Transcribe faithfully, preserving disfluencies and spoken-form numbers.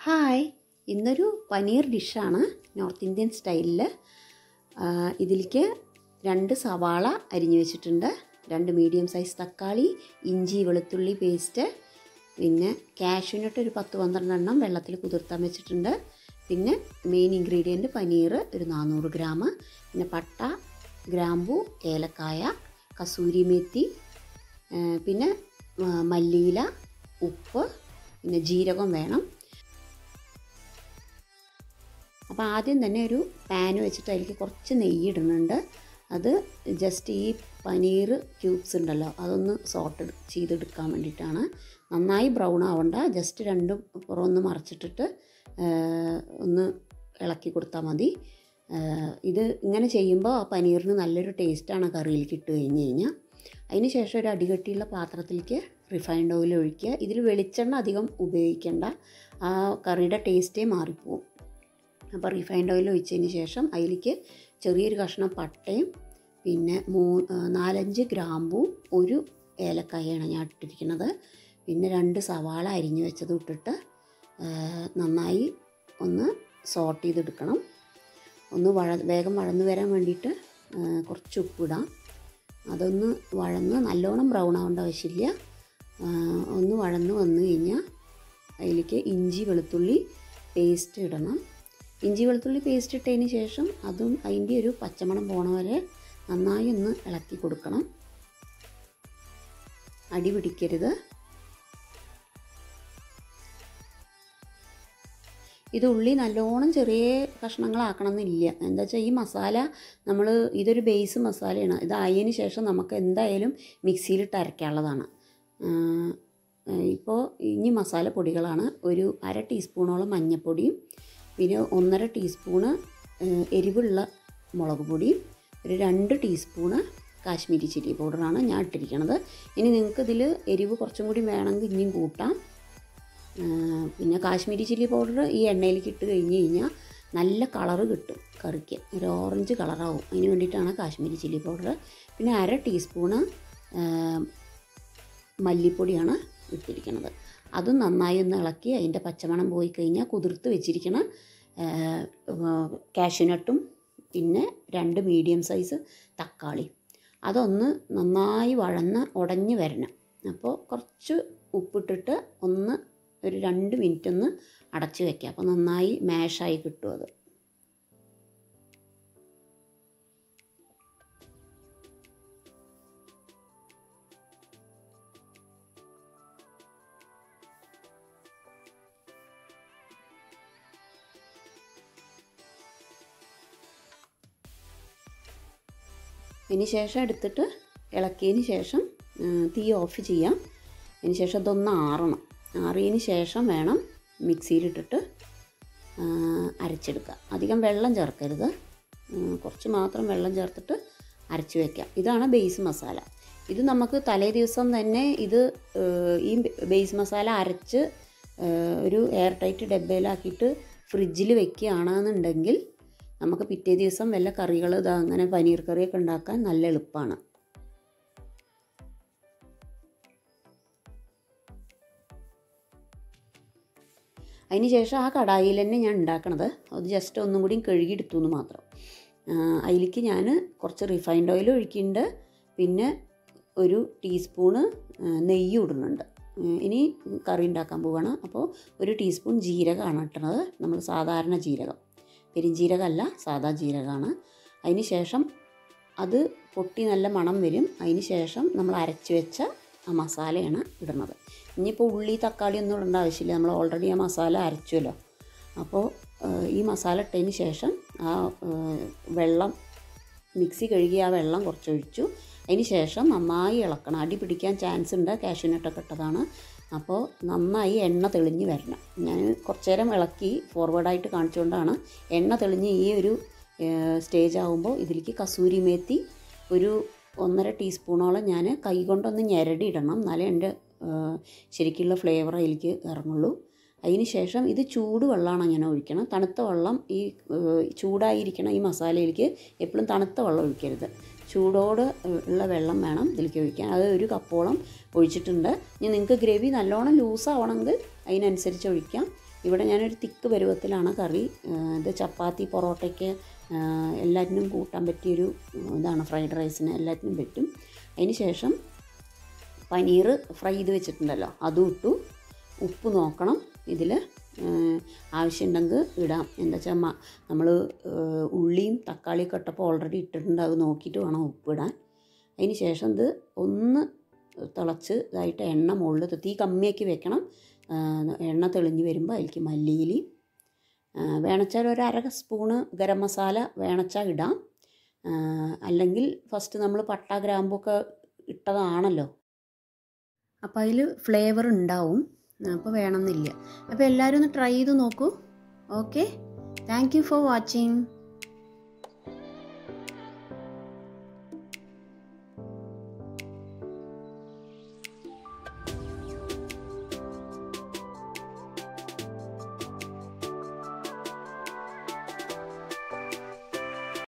Hi, ഇന്നൊരു പനീർ ഡിഷാണ് north Indian സ്റ്റൈലിൽ. ഇതിലേക്ക് രണ്ട് സവാള അരിഞ്ഞു വെച്ചിട്ടുണ്ട്, രണ്ട് മീഡിയം സൈസ് തക്കാളി, ഇഞ്ചി വെളുത്തുള്ളി പേസ്റ്റ്, പിന്നെ കാഷ്യൂനട്ട് ഒരു പത്ത് പന്ത്രണ്ട് എണ്ണം വെള്ളത്തിൽ കുതിർത്താൻ വെച്ചിട്ടുണ്ട്. പിന്നെ മെയിൻ ഇൻഗ്രീഡിയൻറ്റ് പനീർ ഒരു നാനൂറ് ഗ്രാം, പിന്നെ പട്ട, ഗ്രാമ്പു, ഏലക്കായ, കസൂരിമെത്തി, പിന്നെ മല്ലിയില, ഉപ്പ്, പിന്നെ ജീരകം വേണം. അപ്പോൾ ആദ്യം തന്നെ ഒരു പാൻ വെച്ചിട്ട് അതിലേക്ക് കുറച്ച് നെയ്യ് ഇടുന്നുണ്ട്. അത് ജസ്റ്റ് ഈ പനീർ ക്യൂബ്സ് ഉണ്ടല്ലോ അതൊന്ന് സോട്ട് ചെയ്തെടുക്കാൻ വേണ്ടിയിട്ടാണ്. നന്നായി ബ്രൗൺ ആവണ്ട, ജസ്റ്റ് രണ്ടും പുറമൊന്ന് മറച്ചിട്ടിട്ട് ഒന്ന് ഇളക്കി കൊടുത്താൽ മതി. ഇത് ഇങ്ങനെ ചെയ്യുമ്പോൾ ആ പനീറിന് നല്ലൊരു ടേസ്റ്റാണ് കറിയിലേക്ക് ഇട്ട് കഴിഞ്ഞ് കഴിഞ്ഞാൽ. അതിന് ശേഷം ഒരു അടികട്ടിയുള്ള പാത്രത്തിലേക്ക് റിഫൈൻഡ് ഓയിൽ ഒഴിക്കുക. ഇതിൽ വെളിച്ചെണ്ണ അധികം ഉപയോഗിക്കേണ്ട, ആ കറിയുടെ ടേസ്റ്റേ മാറിപ്പോവും. അപ്പോൾ റിഫൈൻഡ് ഓയിൽ ഒഴിച്ചതിന് ശേഷം അതിലേക്ക് ചെറിയൊരു കഷ്ണം പട്ടയും പിന്നെ മൂ നാലഞ്ച് ഗ്രാമ്പും ഒരു ഏലക്കായാണ് ഞാൻ ഇട്ടിരിക്കുന്നത്. പിന്നെ രണ്ട് സവാള അരിഞ്ഞു വെച്ചത് ഇട്ടിട്ട് നന്നായി ഒന്ന് സോട്ട് ചെയ്തെടുക്കണം. ഒന്ന് വഴ വേഗം വഴന്ന് വരാൻ വേണ്ടിയിട്ട് കുറച്ച് ഉപ്പിടാം. അതൊന്ന് വഴന്ന് നല്ലോണം ബ്രൗൺ ആവേണ്ട ആവശ്യമില്ല. ഒന്ന് വഴന്ന് വന്നു കഴിഞ്ഞാൽ അതിലേക്ക് ഇഞ്ചി വെളുത്തുള്ളി പേസ്റ്റ് ഇടണം. ഇഞ്ചി വെളുത്തുള്ളി പേസ്റ്റ് ഇട്ടതിന് ശേഷം അതും അതിൻ്റെ ഒരു പച്ചമണം പോണ വരെ നന്നായി ഒന്ന് ഇളക്കി കൊടുക്കണം. അടി പിടിക്കരുത്. ഇത് ഉള്ളി നല്ലോണം ചെറിയ കഷ്ണങ്ങളാക്കണം എന്നില്ല. എന്താ വെച്ചാൽ ഈ മസാല നമ്മൾ ഇതൊരു ബേസ് മസാലയാണ്. ഇതായതിന് ശേഷം നമുക്ക് എന്തായാലും മിക്സിയിലിട്ട് അരയ്ക്കാനുള്ളതാണ്. ഇപ്പോൾ ഇനി മസാല പൊടികളാണ്. ഒരു അര ടീസ്പൂണോളം മഞ്ഞൾപ്പൊടിയും, പിന്നെ ഒന്നര ടീസ്പൂണ് എരിവുള്ള മുളക് പൊടിയും, ഒരു രണ്ട് ടീസ്പൂണ് കാശ്മീരി ചില്ലി പൗഡറാണ് ഞാൻ ഇട്ടിരിക്കുന്നത്. ഇനി നിങ്ങൾക്ക് ഇതിൽ എരിവ് കുറച്ചും കൂടി വേണമെങ്കിൽ ഇനിയും കൂട്ടാം. പിന്നെ കാശ്മീരി ചില്ലി പൗഡർ ഈ എണ്ണയിലേക്ക് ഇട്ട് കഴിഞ്ഞ് കഴിഞ്ഞാൽ നല്ല കളറ് കിട്ടും കറിക്ക്, ഒരു ഓറഞ്ച് കളറാവും. അതിന് വേണ്ടിയിട്ടാണ് കാശ്മീരി ചില്ലി പൗഡർ. പിന്നെ അര ടീസ്പൂണ് മല്ലിപ്പൊടിയാണ് ഇട്ടിരിക്കുന്നത്. അതും നന്നായി ഒന്ന് ഇളക്കി അതിൻ്റെ പച്ചമണം പോയി കഴിഞ്ഞാൽ കുതിർത്ത് വെച്ചിരിക്കുന്ന കാഷ്യൂനട്ടും പിന്നെ രണ്ട് മീഡിയം സൈസ് തക്കാളി അതൊന്ന് നന്നായി വഴന്ന് ഉടഞ്ഞ് വരണം. അപ്പോൾ കുറച്ച് ഉപ്പിട്ടിട്ട് ഒന്ന് ഒരു രണ്ട് മിനിറ്റ് ഒന്ന് അടച്ച് വയ്ക്കുക. അപ്പോൾ നന്നായി മാഷായി കിട്ടും അത്. അതിന് ശേഷം എടുത്തിട്ട് ഇളക്കിയതിന് ശേഷം തീ ഓഫ് ചെയ്യാം. അതിന് ശേഷം അതൊന്ന് ആറണം. ആറിയതിന് ശേഷം വേണം മിക്സിയിലിട്ടിട്ട് അരച്ചെടുക്കുക. അധികം വെള്ളം ചേർക്കരുത്, കുറച്ച് മാത്രം വെള്ളം ചേർത്തിട്ട് അരച്ച് വയ്ക്കാം. ഇതാണ് ബേസ് മസാല. ഇത് നമുക്ക് തലേ ദിവസം തന്നെ ഇത് ഈ ബേസ് മസാല അരച്ച് ഒരു എയർ ടൈറ്റ് ഡബ്ബയിലാക്കിയിട്ട് ഫ്രിഡ്ജിൽ വെക്കുകയാണെന്നുണ്ടെങ്കിൽ നമുക്ക് പിറ്റേ ദിവസം വല്ല കറികൾ ഇത് അങ്ങനെ പനീർ കറിയൊക്കെ ഉണ്ടാക്കാൻ നല്ല എളുപ്പമാണ്. അതിന് ശേഷം ആ കടായിൽ തന്നെ ഞാൻ ഉണ്ടാക്കണത്, അത് ജസ്റ്റ് ഒന്നും കൂടി കഴുകിയെടുത്തു എന്ന് മാത്രം. അതിലേക്ക് ഞാൻ കുറച്ച് റിഫൈൻഡ് ഓയിൽ ഒഴിക്കുന്നുണ്ട്, പിന്നെ ഒരു ടീസ്പൂണ് നെയ്യ് ഇടുന്നുണ്ട്. ഇനി കറി ഉണ്ടാക്കാൻ പോവുകയാണ്. അപ്പോൾ ഒരു ടീസ്പൂൺ ജീരകമാണ് ഇട്ടുന്നത്, നമ്മൾ സാധാരണ ജീരകം, പെരിഞ്ജീരകമല്ല സാധാ ജീരകമാണ്. അതിന് ശേഷം അത് പൊട്ടി നല്ല മണം വരും. അതിന് ശേഷം നമ്മൾ അരച്ച് വെച്ച ആ മസാലയാണ് ഇടുന്നത്. ഇനിയിപ്പോൾ ഉള്ളി തക്കാളി ഒന്നും ഇടേണ്ട ആവശ്യമില്ല, നമ്മൾ ഓൾറെഡി ആ മസാല അരച്ചുവല്ലോ. അപ്പോൾ ഈ മസാല ഇട്ടതിന് ശേഷം ആ വെള്ളം മിക്സി കഴുകി ആ വെള്ളം കുറച്ചൊഴിച്ചു. അതിന് ശേഷം നന്നായി ഇളക്കണം. അടി പിടിക്കാൻ ചാൻസ് ഉണ്ട്, കാഷ്യൂനട്ടൊക്കെ ഇട്ടതാണ്. അപ്പോൾ നന്നായി എണ്ണ തെളിഞ്ഞ് വരണം. ഞാൻ കുറച്ച് നേരം ഇളക്കി ഫോർവേഡായിട്ട് കാണിച്ചുകൊണ്ടാണ്. എണ്ണ തെളിഞ്ഞ് ഈ ഒരു സ്റ്റേജ് ആകുമ്പോൾ ഇതിലേക്ക് കസൂരിമേത്തി ഒരു ഒന്നര ടീസ്പൂണോളം ഞാൻ കൈ കൊണ്ടൊന്ന് ഞെരടി ഇടണം, എന്നാലേ എൻ്റെ ശരിക്കുള്ള ഫ്ലേവർ അതിലേക്ക് ഇറങ്ങുള്ളൂ. അതിന് ശേഷം ഇത് ചൂട് വെള്ളമാണ് ഞാൻ ഒഴിക്കണം. തണുത്ത വെള്ളം ഈ ചൂടായിരിക്കണം ഈ മസാലയിലേക്ക് എപ്പോഴും തണുത്ത വെള്ളം ഒഴിക്കരുത്. ചൂടോട് ഉള്ള വെള്ളം വേണം ഇതിലേക്ക് ഒഴിക്കാൻ. അത് ഒരു കപ്പോളം ഒഴിച്ചിട്ടുണ്ട്. ഇനി നിങ്ങൾക്ക് ഗ്രേവി നല്ലോണം ലൂസാവണമെങ്കിൽ അതിനനുസരിച്ച് ഒഴിക്കാം. ഇവിടെ ഞാനൊരു തിക്ക് പരുവത്തിലാണ് കറി. ഇത് ചപ്പാത്തി പൊറോട്ടയ്ക്ക് എല്ലാറ്റിനും കൂട്ടാൻ പറ്റിയൊരു ഇതാണ്. ഫ്രൈഡ് റൈസിന് എല്ലാറ്റിനും പറ്റും. അതിന് ശേഷം പനീർ ഫ്രൈ ചെയ്ത് വെച്ചിട്ടുണ്ടല്ലോ അതും ഇട്ടു. ഉപ്പ് നോക്കണം, ഇതിൽ ആവശ്യമുണ്ടെങ്കിൽ ഇടാം. എന്താ വെച്ചാൽ നമ്മൾ ഉള്ളിയും തക്കാളിയൊക്കെ ഇട്ടപ്പോൾ ഓൾറെഡി ഇട്ടിട്ടുണ്ട്, അത് നോക്കിയിട്ട് വേണം ഉപ്പിടാൻ. അതിന് ശേഷം ഇത് ഒന്ന് തിളച്ച് ഇതായിട്ട് എണ്ണ മുകളിൽ തീ കമ്മിയാക്കി വെക്കണം. എണ്ണ തെളിഞ്ഞ് വരുമ്പോൾ അതിലേക്ക് മല്ലിയിലി വേണച്ചാൽ ഒരു അര സ്പൂണ് ഗരം മസാല വേണച്ചാൽ ഇടാം. അല്ലെങ്കിൽ ഫസ്റ്റ് നമ്മൾ പട്ട ഗ്രാമ്പൊക്കെ ഇട്ടതാണല്ലോ, അപ്പോൾ അതിൽ ഫ്ലേവർ ഉണ്ടാവും, അപ്പോൾ വേണമെന്നില്ല. അപ്പോൾ എല്ലാവരും ഒന്ന് ട്രൈ ചെയ്ത് നോക്കൂ. Okay, thank you for watching.